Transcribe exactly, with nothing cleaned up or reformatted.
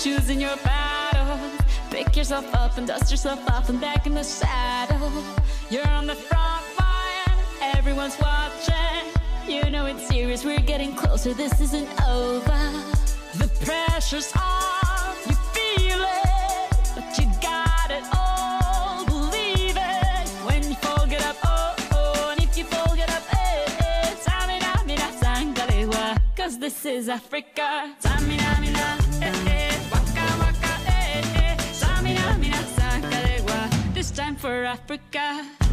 choosing your battles. Pick yourself up and dust yourself off and back in the saddle. You're on the front line, everyone's watching. You know it's serious, we're getting closer, this isn't over. The pressure's on, you feel it, but you got it all, believe it. When you fall, get up, oh, oh, and if you fall, get up, eh, eh. Samina, mina, sangalewa, cause this is Africa. Samina, mina, eh, eh, waka, waka, eh, eh. Samina, mina, sangalewa, this time for Africa.